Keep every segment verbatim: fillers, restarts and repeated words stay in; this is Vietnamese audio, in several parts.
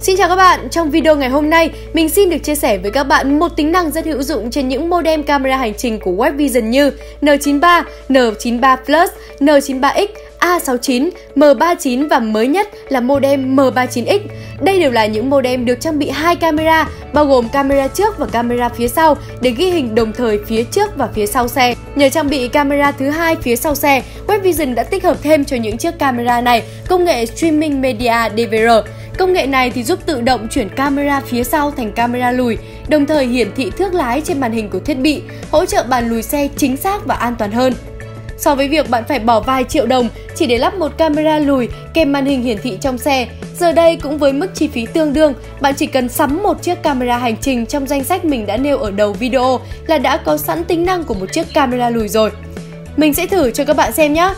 Xin chào các bạn, trong video ngày hôm nay, mình xin được chia sẻ với các bạn một tính năng rất hữu dụng trên những modem camera hành trình của Webvision như N chín ba, N chín ba Plus, N chín ba X, A sáu chín, M ba mươi chín và mới nhất là modem M ba mươi chín X. Đây đều là những modem được trang bị hai camera, bao gồm camera trước và camera phía sau để ghi hình đồng thời phía trước và phía sau xe. Nhờ trang bị camera thứ hai phía sau xe, Webvision đã tích hợp thêm cho những chiếc camera này công nghệ Streaming Media D V R. Công nghệ này thì giúp tự động chuyển camera phía sau thành camera lùi, đồng thời hiển thị thước lái trên màn hình của thiết bị, hỗ trợ bàn lùi xe chính xác và an toàn hơn. So với việc bạn phải bỏ vài triệu đồng chỉ để lắp một camera lùi kèm màn hình hiển thị trong xe, giờ đây cũng với mức chi phí tương đương, bạn chỉ cần sắm một chiếc camera hành trình trong danh sách mình đã nêu ở đầu video là đã có sẵn tính năng của một chiếc camera lùi rồi. Mình sẽ thử cho các bạn xem nhé!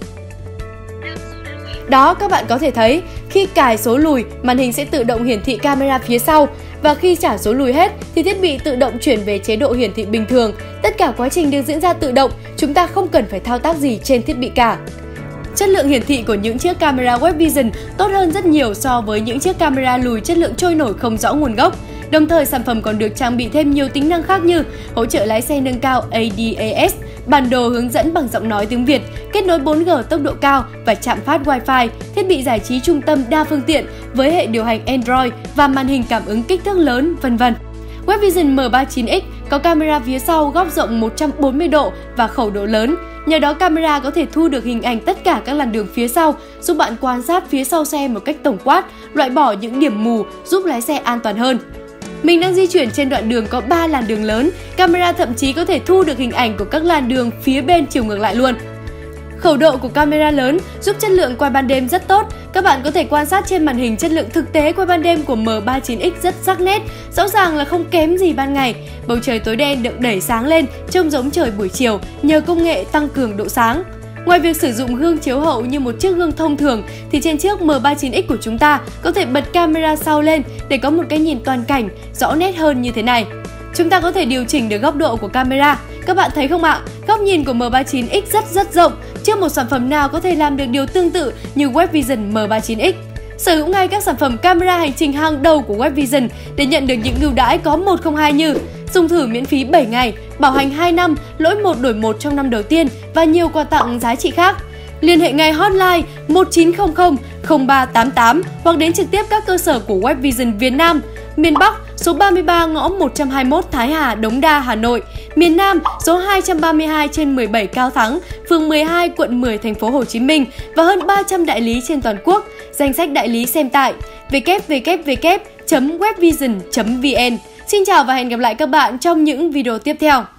Đó, các bạn có thể thấy, khi cài số lùi, màn hình sẽ tự động hiển thị camera phía sau và khi trả số lùi hết thì thiết bị tự động chuyển về chế độ hiển thị bình thường. Tất cả quá trình được diễn ra tự động, chúng ta không cần phải thao tác gì trên thiết bị cả. Chất lượng hiển thị của những chiếc camera Webvision tốt hơn rất nhiều so với những chiếc camera lùi chất lượng trôi nổi không rõ nguồn gốc. Đồng thời, sản phẩm còn được trang bị thêm nhiều tính năng khác như hỗ trợ lái xe nâng cao A D A S, bản đồ hướng dẫn bằng giọng nói tiếng Việt, kết nối bốn G tốc độ cao và chạm phát Wi-Fi, thiết bị giải trí trung tâm đa phương tiện với hệ điều hành Android và màn hình cảm ứng kích thước lớn, vân vân. Webvision M ba mươi chín X có camera phía sau góc rộng một trăm bốn mươi độ và khẩu độ lớn. Nhờ đó, camera có thể thu được hình ảnh tất cả các làn đường phía sau, giúp bạn quan sát phía sau xe một cách tổng quát, loại bỏ những điểm mù, giúp lái xe an toàn hơn. Mình đang di chuyển trên đoạn đường có ba làn đường lớn, camera thậm chí có thể thu được hình ảnh của các làn đường phía bên chiều ngược lại luôn. Khẩu độ của camera lớn giúp chất lượng quay ban đêm rất tốt. Các bạn có thể quan sát trên màn hình chất lượng thực tế quay ban đêm của M ba mươi chín X rất sắc nét, rõ ràng là không kém gì ban ngày. Bầu trời tối đen được đẩy sáng lên, trông giống trời buổi chiều nhờ công nghệ tăng cường độ sáng. Ngoài việc sử dụng gương chiếu hậu như một chiếc gương thông thường thì trên chiếc M ba mươi chín X của chúng ta có thể bật camera sau lên để có một cái nhìn toàn cảnh rõ nét hơn như thế này. Chúng ta có thể điều chỉnh được góc độ của camera. Các bạn thấy không ạ? Góc nhìn của M ba mươi chín X rất rất rộng. Chưa một sản phẩm nào có thể làm được điều tương tự như Webvision M ba mươi chín X. Sở hữu ngay các sản phẩm camera hành trình hàng đầu của Webvision để nhận được những ưu đãi có một không hai như dùng thử miễn phí bảy ngày, bảo hành hai năm, lỗi một đổi một trong năm đầu tiên và nhiều quà tặng giá trị khác. Liên hệ ngay hotline một chín không không không ba tám tám hoặc đến trực tiếp các cơ sở của Webvision Việt Nam. Miền Bắc, số ba mươi ba ngõ một trăm hai mươi mốt Thái Hà, Đống Đa, Hà Nội. Miền Nam, số hai trăm ba mươi hai trên mười bảy Cao Thắng, phường mười hai, quận mười, thành phố Hồ Chí Minh và hơn ba trăm đại lý trên toàn quốc. Danh sách đại lý xem tại w w w chấm webvision chấm v n. Xin chào và hẹn gặp lại các bạn trong những video tiếp theo.